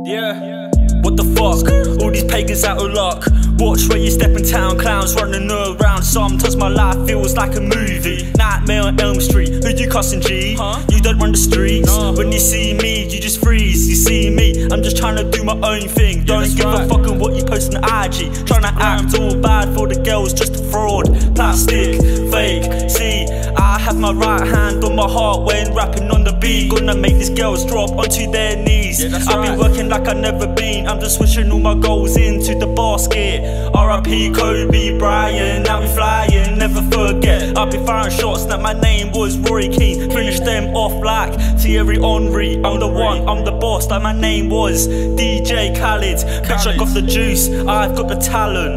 Yeah, what the fuck? All these pagans out of luck. Watch where you step in town, clowns running around. Sometimes my life feels like a movie. Nightmare on Elm Street, who you cussing G? You don't run the streets. When you see me, you just freeze. You see me, I'm just trying to do my own thing. Don't give a fuck on what you post on IG. Trying to act all bad for the girls, just a fraud. Plastic, fake, see, I have my right hand on my heart when rapping on the beat. Gonna make these girls drop onto their knees. I've been working like I've never been. I'm just switching all my goals into the basket. R.I.P. Kobe Bryant, now we flying, never forget. I've been firing shots that my name was Rory Keane. Finish them off like Thierry Henry. I'm the one, I'm the boss, like my name was DJ Khaled. Bitch, I got the juice, I've got the talent.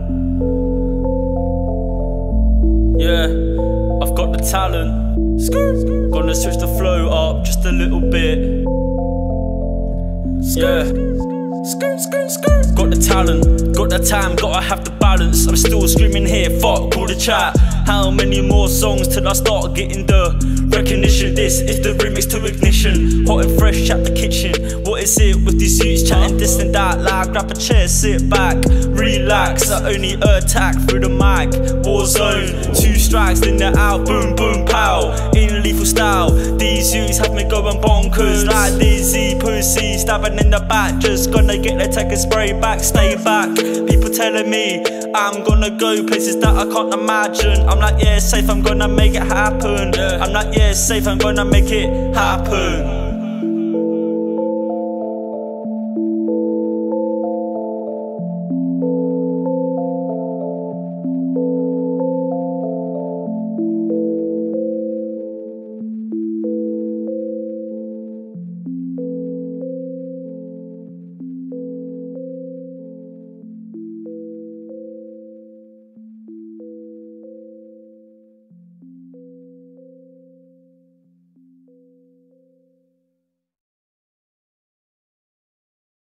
Yeah, I've got the talent. Gonna switch the flow up just a little bit. Yeah. Got the talent, got the time, gotta have the balance. I'm still screaming here, fuck all the chat. How many more songs till I start getting the recognition? This is the remix to Ignition. Hot and fresh at the kitchen. What is it with these youths chatting this and that? Like grab a chair, sit back, relax. I only attack through the mic. Warzone, 2 strikes, then they're out. Boom, boom, pow, in lethal style. These youths have me going bonkers. Like Dizzy Pussy, stabbing in the back. Just gonna get the tech and spray back, stay back. People telling me I'm gonna go places that I can't imagine. I'm like, yeah, safe, I'm gonna make it happen. I'm like, yeah, safe, I'm gonna make it happen.